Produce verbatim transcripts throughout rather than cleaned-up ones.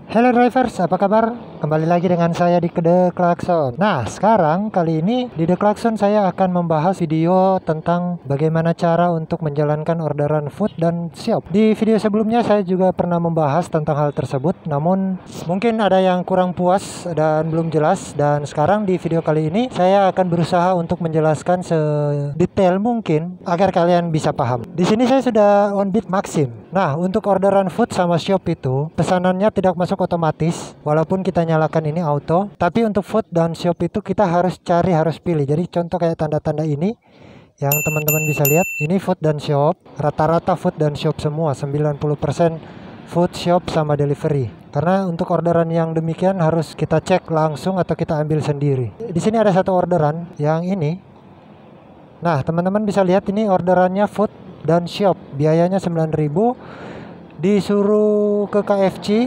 Hello drivers, apa kabar? Kembali lagi dengan saya di The Klakson. Nah, sekarang kali ini di The Klakson saya akan membahas video tentang bagaimana cara untuk menjalankan orderan food dan shop. Di video sebelumnya saya juga pernah membahas tentang hal tersebut, namun mungkin ada yang kurang puas dan belum jelas. Dan sekarang di video kali ini saya akan berusaha untuk menjelaskan sedetail mungkin agar kalian bisa paham. Di sini saya sudah on bit Maxim. Nah, untuk orderan food sama shop itu pesanannya tidak masuk otomatis walaupun kita nyalakan ini auto, tapi untuk food dan shop itu kita harus cari, harus pilih. Jadi contoh kayak tanda-tanda ini yang teman-teman bisa lihat, ini food dan shop, rata-rata food dan shop semua, sembilan puluh persen food, shop sama delivery. Karena untuk orderan yang demikian harus kita cek langsung atau kita ambil sendiri. Di sini ada satu orderan yang ini. Nah, teman-teman bisa lihat ini orderannya food dan shop, biayanya sembilan ribu, disuruh ke K F C.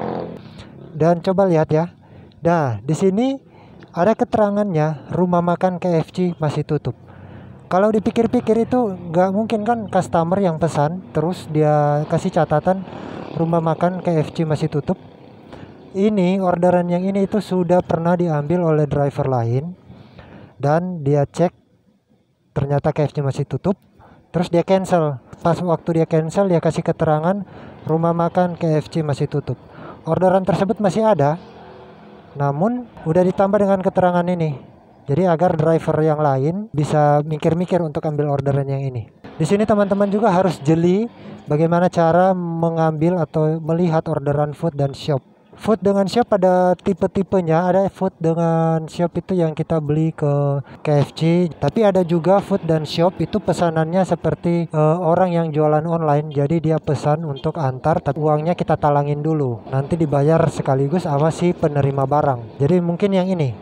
Dan coba lihat ya. Nah, di sini ada keterangannya rumah makan K F C masih tutup. Kalau dipikir-pikir itu nggak mungkin kan customer yang pesan terus dia kasih catatan rumah makan K F C masih tutup. Ini orderan yang ini itu sudah pernah diambil oleh driver lain dan dia cek ternyata K F C masih tutup. Terus dia cancel. Pas waktu dia cancel dia kasih keterangan rumah makan K F C masih tutup. Orderan tersebut masih ada, namun udah ditambah dengan keterangan ini. Jadi agar driver yang lain bisa mikir-mikir untuk ambil orderan yang ini. Di sini teman-teman juga harus jeli bagaimana cara mengambil atau melihat orderan food dan shop. Food dengan shop ada tipe-tipenya. Ada food dengan shop itu yang kita beli ke K F C, tapi ada juga food dan shop itu pesanannya seperti uh, orang yang jualan online. Jadi dia pesan untuk antar, tapi uangnya kita talangin dulu, nanti dibayar sekaligus sama si penerima barang. Jadi mungkin yang ini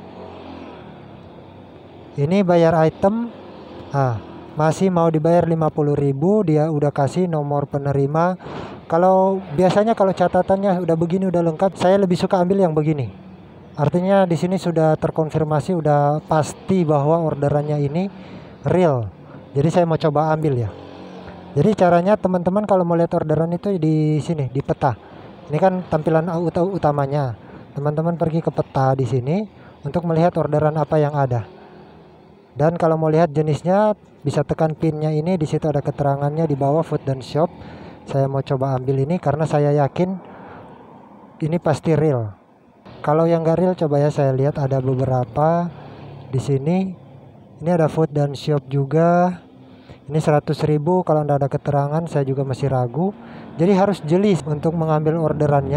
ini bayar item, ah masih mau dibayar lima puluh ribu, dia udah kasih nomor penerima. Kalau biasanya kalau catatannya udah begini, udah lengkap, saya lebih suka ambil yang begini. Artinya di sini sudah terkonfirmasi, udah pasti bahwa orderannya ini real. Jadi saya mau coba ambil ya. Jadi caranya teman-teman kalau mau lihat orderan itu di sini, di peta. Ini kan tampilan ut- utamanya. Teman-teman pergi ke peta di sini untuk melihat orderan apa yang ada. Dan kalau mau lihat jenisnya bisa tekan pinnya ini, di situ ada keterangannya di bawah food dan shop. Saya mau coba ambil ini karena saya yakin ini pasti real. Kalau yang gak real coba ya saya lihat ada beberapa di sini. Ini ada food dan shop juga. Ini seratus ribu, kalau tidak ada keterangan saya juga masih ragu. Jadi harus jeli untuk mengambil orderannya.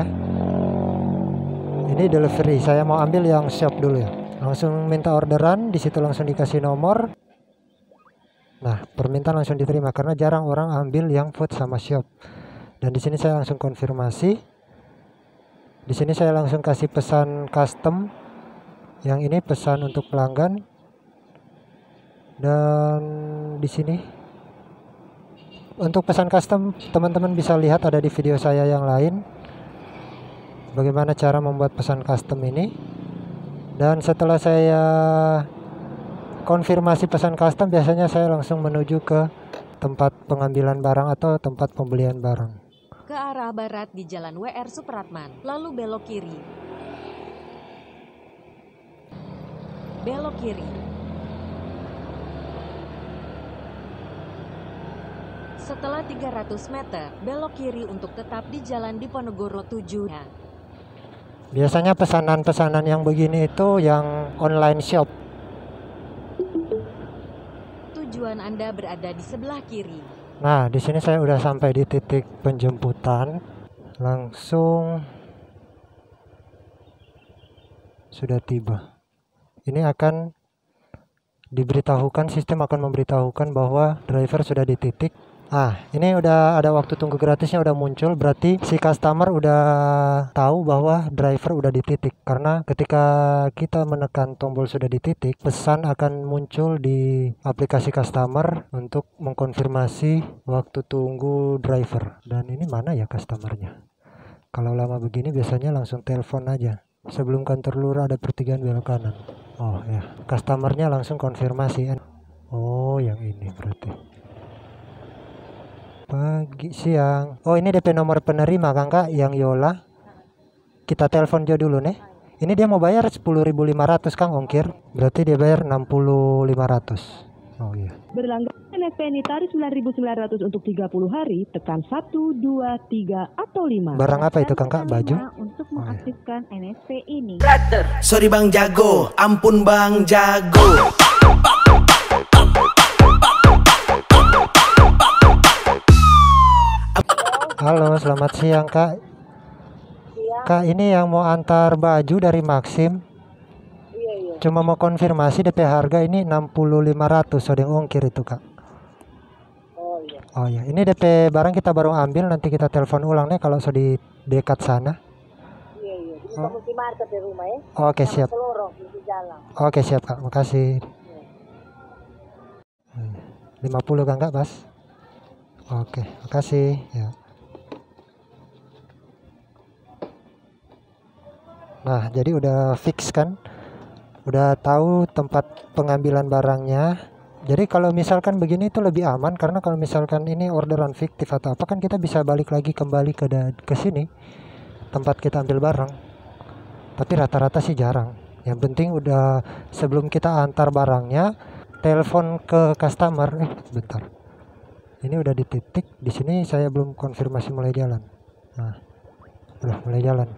Ini delivery, saya mau ambil yang shop dulu ya. Langsung minta orderan, di situ langsung dikasih nomor. Nah, permintaan langsung diterima karena jarang orang ambil yang food sama shop. Dan di sini saya langsung konfirmasi. Di sini saya langsung kasih pesan custom. Yang ini pesan untuk pelanggan. Dan di sini untuk pesan custom teman-teman bisa lihat ada di video saya yang lain. Bagaimana cara membuat pesan custom ini. Dan setelah saya konfirmasi pesan custom, biasanya saya langsung menuju ke tempat pengambilan barang atau tempat pembelian barang. Ke arah barat di Jalan W R Supratman, lalu belok kiri. Belok kiri. Setelah tiga ratus meter, belok kiri untuk tetap di Jalan Diponegoro tujuh. Biasanya pesanan-pesanan yang begini itu yang online shop. Tujuan Anda berada di sebelah kiri. Nah, di sini saya udah sampai di titik penjemputan. Langsung sudah tiba. Ini akan diberitahukan, sistem akan memberitahukan bahwa driver sudah di titik. Ah, ini udah ada waktu tunggu gratisnya udah muncul, berarti si customer udah tahu bahwa driver udah di titik. Karena ketika kita menekan tombol sudah di titik, pesan akan muncul di aplikasi customer untuk mengkonfirmasi waktu tunggu driver. Dan ini mana ya customernya? Kalau lama begini biasanya langsung telepon aja. Sebelum kantor lurah ada pertigaan belok kanan. Oh ya, customernya langsung konfirmasi. Oh, yang ini berarti. Pagi, siang. Oh, ini D P nomor penerima kan Kak, yang Yola. kita telepon dia dulu nih. Ini dia mau bayar sepuluh ribu lima ratus Kang ongkir. Berarti dia bayar enam puluh lima ratus. Oh iya. Berlangganan N S P Nitari sembilan ribu sembilan ratus untuk tiga puluh hari, tekan satu, dua, tiga, atau lima. Barang apa itu Kang Kak? Baju? Untuk mengaktifkan N S P ini. Sorry Bang Jago, ampun Bang Jago. Halo, selamat siang Kak. Kak, ini yang mau antar baju dari Maxim. Iya, iya. Cuma mau konfirmasi D P harga ini enam puluh lima ratus, ada yang ongkir itu Kak. Oh iya. Oh iya, ini D P barang kita baru ambil, nanti kita telepon ulang nih kalau sudah di dekat sana. Iya, iya. Di Oh. multimarket di rumah ya. Oke, Sama siap. Pelorong di jalan. Oke, siap Kak, makasih. Iya. Hmm, lima puluh Kang Kak, Bas. Oke, makasih ya. Nah, jadi udah fix kan? Udah tahu tempat pengambilan barangnya. Jadi kalau misalkan begini itu lebih aman, karena kalau misalkan ini orderan fiktif atau apa kan kita bisa balik lagi kembali ke da- ke sini tempat kita ambil barang. Tapi rata-rata sih jarang. Yang penting udah sebelum kita antar barangnya, telepon ke customer. Eh, bentar. Ini udah di titik. Di sini saya belum konfirmasi mulai jalan. Nah, udah mulai jalan.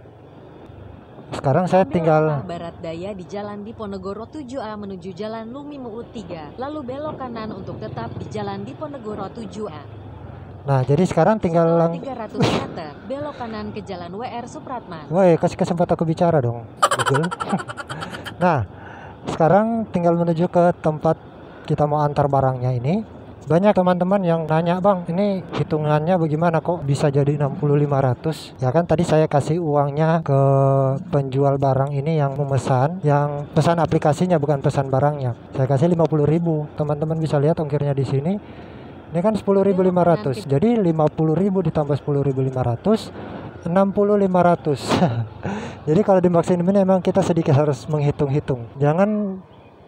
Sekarang saya Ambil tinggal arah barat daya di Jalan Diponegoro tujuh A menuju Jalan Lumi Muut tiga, lalu belok kanan untuk tetap di Jalan Diponegoro tujuh A. Nah, jadi sekarang tinggal Setelah lang- tiga ratus meter, belok kanan ke Jalan W R Supratman. Woi, kasih kesempatan aku bicara dong, Google. Nah, sekarang tinggal menuju ke tempat kita mau antar barangnya ini. Banyak teman-teman yang nanya, Bang, ini hitungannya bagaimana kok bisa jadi enam puluh lima ratus? Ya kan tadi saya kasih uangnya ke penjual barang ini yang memesan, yang pesan aplikasinya bukan pesan barangnya. Saya kasih lima puluh ribu. Teman-teman bisa lihat ongkirnya di sini. Ini kan sepuluh ribu lima ratus. Jadi lima puluh ribu ditambah sepuluh ribu lima ratus, enam puluh lima ratus. Jadi kalau di Maxim ini memang kita sedikit harus menghitung-hitung. Jangan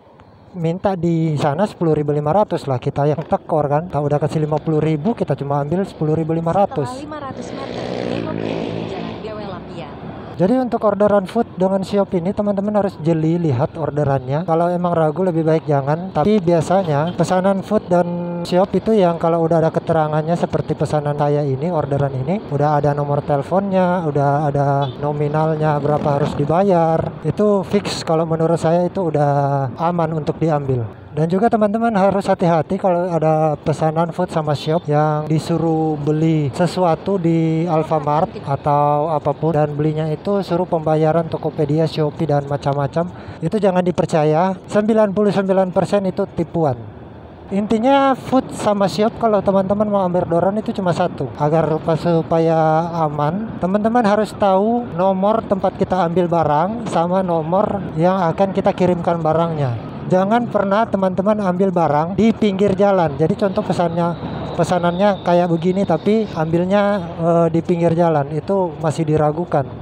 minta di sana sepuluh ribu lima ratus lah, kita yang tekor kan. Tahu udah kasih lima puluh ribu, kita cuma ambil sepuluh ribu lima ratus. Setelah lima ratus meter, belok kiri di Jalan G W Lapian. Jadi untuk orderan food dengan Shop ini teman-teman harus jeli lihat orderannya. Kalau emang ragu lebih baik jangan. Tapi biasanya pesanan food dan Shop itu yang kalau udah ada keterangannya seperti pesanan saya ini, orderan ini, udah ada nomor teleponnya, udah ada nominalnya berapa harus dibayar. Itu fix, kalau menurut saya itu udah aman untuk diambil. Dan juga teman-teman harus hati-hati kalau ada pesanan food sama Shop yang disuruh beli sesuatu di Alfamart atau apapun dan belinya itu suruh pembayaran Tokopedia, Shopee dan macam-macam. Itu jangan dipercaya. sembilan puluh sembilan persen itu tipuan. Intinya food sama Shop kalau teman-teman mau ambil orderan itu cuma satu. Agar supaya aman, teman-teman harus tahu nomor tempat kita ambil barang sama nomor yang akan kita kirimkan barangnya. Jangan pernah teman-teman ambil barang di pinggir jalan. Jadi contoh pesannya pesanannya kayak begini tapi ambilnya e, di pinggir jalan, itu masih diragukan.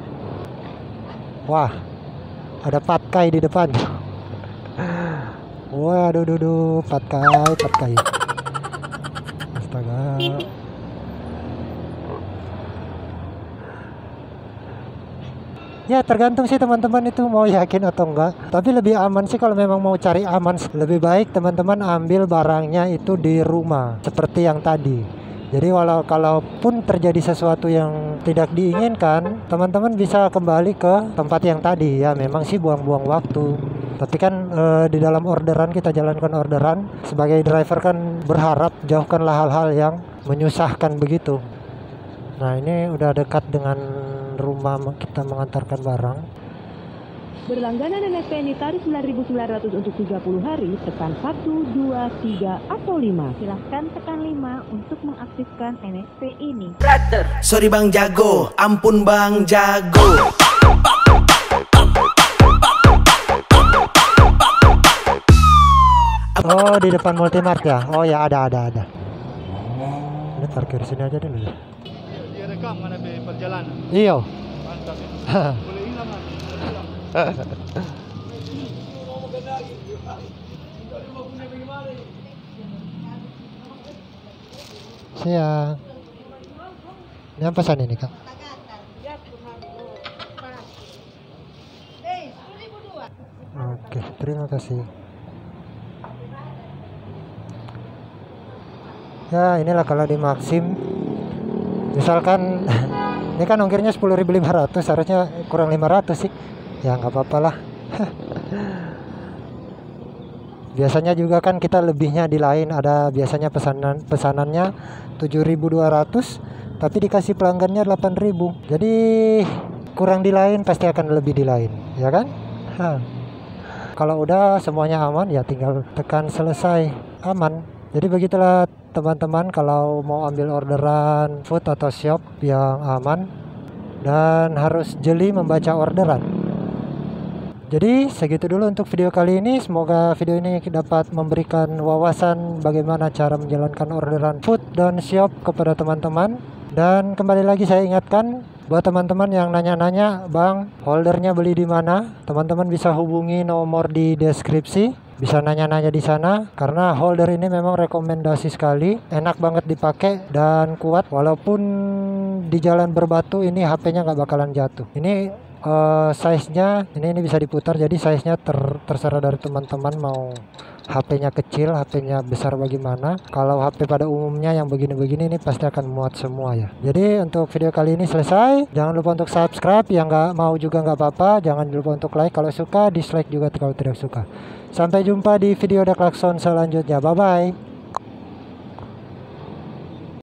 Wah, ada patkai di depan. Waduh, duh, duh, patkai, patkai. Astaga. Ya tergantung sih teman-teman itu mau yakin atau enggak. Tapi lebih aman sih kalau memang mau cari aman, lebih baik teman-teman ambil barangnya itu di rumah seperti yang tadi. Jadi walau kalaupun terjadi sesuatu yang tidak diinginkan, teman-teman bisa kembali ke tempat yang tadi. Ya memang sih buang-buang waktu. Tapi kan e, di dalam orderan kita jalankan orderan, sebagai driver kan berharap jauhkanlah hal-hal yang menyusahkan begitu. Nah ini udah dekat dengan rumah kita mengantarkan barang. Berlangganan N S P Nitari sembilan ribu sembilan ratus untuk tiga puluh hari, tekan satu, dua, tiga, atau lima. Silahkan tekan lima untuk mengaktifkan N S P ini. Sorry Bang Jago, ampun Bang Jago. Oh di depan Multimart ya? Oh ya ada ada ada. Ini parkir sini aja dulu ya. Dia rekam mana di perjalanan. Iya. Mantap itu. Boleh hilang kan? Siang. Ini apa pesan ini kak? terima kasih. Ya inilah kalau di Maxim misalkan ini kan ongkirnya sepuluh ribu lima ratus, harusnya kurang lima ratus sih. Ya nggak apa-apa lah. Biasanya juga kan kita lebihnya di lain, ada biasanya pesanan pesanannya tujuh ribu dua ratus tapi dikasih pelanggannya delapan ribu. Jadi kurang di lain pasti akan lebih di lain, ya kan? Hah. Kalau udah semuanya aman ya tinggal tekan selesai, aman. Jadi begitulah teman-teman kalau mau ambil orderan food atau shop yang aman dan harus jeli membaca orderan. Jadi segitu dulu untuk video kali ini. Semoga video ini dapat memberikan wawasan bagaimana cara menjalankan orderan food dan shop kepada teman-teman. Dan kembali lagi saya ingatkan buat teman-teman yang nanya-nanya, Bang, holdernya beli di mana? Teman-teman bisa hubungi nomor di deskripsi. Bisa nanya-nanya di sana karena holder ini memang rekomendasi sekali, enak banget dipakai dan kuat. Walaupun di jalan berbatu ini H P-nya nggak bakalan jatuh. Ini Uh, size-nya ini ini bisa diputar, jadi size-nya ter, terserah dari teman-teman mau H P-nya kecil, H P-nya besar bagaimana. Kalau H P pada umumnya yang begini-begini ini pasti akan muat semua ya. Jadi untuk video kali ini selesai. Jangan lupa untuk subscribe, yang nggak mau juga nggak apa-apa. Jangan lupa untuk like kalau suka, dislike juga kalau tidak suka. Sampai jumpa di video The Klaxon selanjutnya. Bye bye.